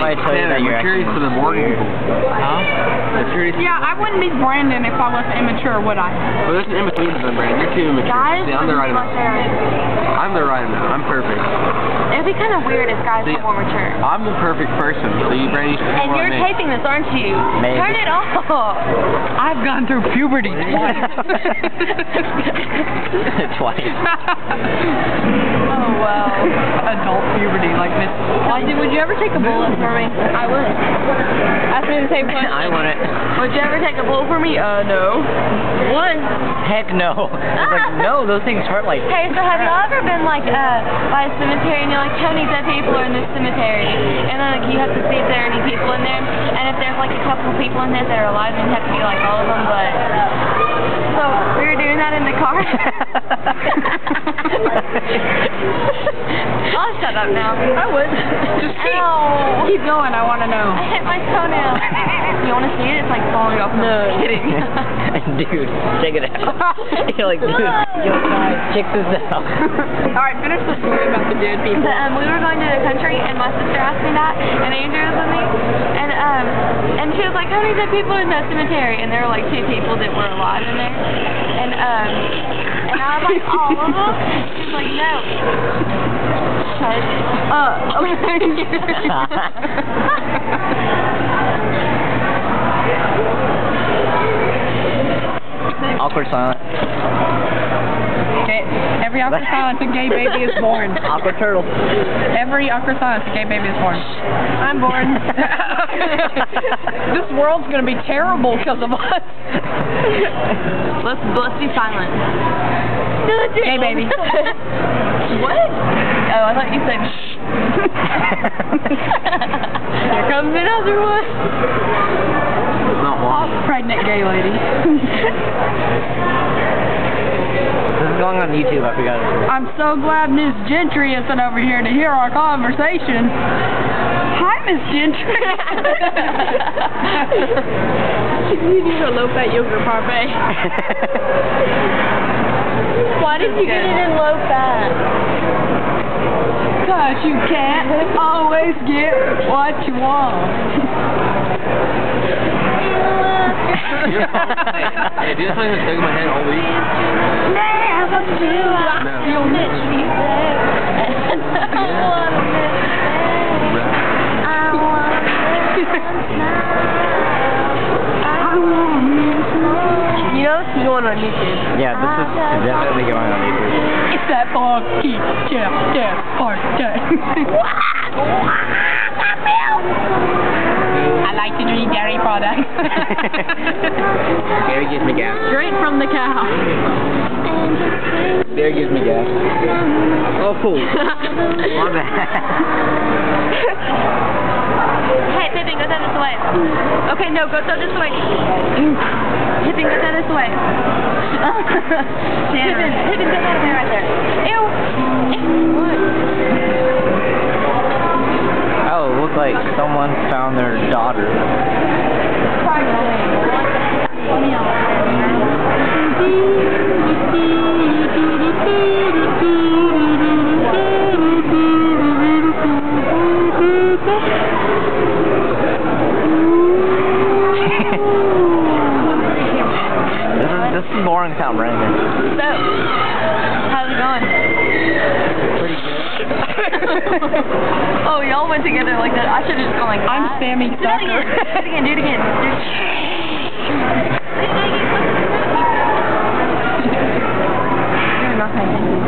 why I tell you that you're curious for the Morgan people. Huh? Yeah, I wouldn't be Brandon if I wasn't immature, would I? Well, there's an in-between than Brandon. You're too immature. Guys, See, I'm the right amount. I'm the right amount. I'm perfect. It'd be kind of weird if guys See, were more mature. I'm the perfect person, so you, Brandon, should And you're taping this, aren't you? Maybe. Turn it off. I've gone through puberty twice. Twice. Oh, wow. Adult puberty, like Miss. Would you ever take a bullet for me? I would. Ask me the same question. I want it. Would you ever take a bullet for me? No. One. Heck no. It's like, no, those things hurt like... Hey, so have y'all ever been, like, by a cemetery and you're like, Tony, dead people are in this cemetery. And then, like, you have to see if there are any people in there. And if there's, like, a couple of people in there that are alive, then you have to be, like, all of them, but... So, we were doing that in the car. I'll shut up now. I would. Just keep going, I want to know. I hit my toenail. You want to see it? It's like falling off. No. Kidding. Dude, check it out. You're like, dude, yo guys, check this out. Alright, finish the story about the dead people. We were going to the country, and my sister asked me that, and Andrew was with me, and she was like, how many dead people in that cemetery? And there were like 2 people that were alive in there, and I was like, all of them? She's like, no. Shut up. Awkward silence. Okay, every awkward silence, a gay baby is born. Awkward turtle. Every awkward silence, a gay baby is born. I'm born. This world's gonna be terrible because of us. Let's be silent. Gay baby. What? Oh, I thought you said shh. Here comes another one. Not one. Pregnant gay lady. This is going on YouTube, I forgot. I'm so glad Miss Gentry isn't over here to hear our conversation. Hi, Miss Gentry. You need a low-fat yogurt parfait. Why did you get it in low-fat? Because you can't always get what you want. Hey, do you know something that's stuck in my head all week? Never do You'll miss me there. I wanna miss you. I wanna miss you. You know this is going on YouTube. Yeah, this is definitely going on YouTube. It's that funky Jeff party. I like to drink dairy products. Gary gives me gas. Straight from the cow. Gary gives me gas. Oh, cool. My bad. Hey, Pippin, go this way. Okay, no, go this way. Pippin, go this way. Pippin, go that way right there. Ew. What? Oh, it looked like someone found their daughter. This is boring without Brandon. So, how's it going? Pretty good. Oh, y'all went together like that. I should have just gone like that. I'm Sammy Do that Sucker. again. Do it again. You're not paying attention.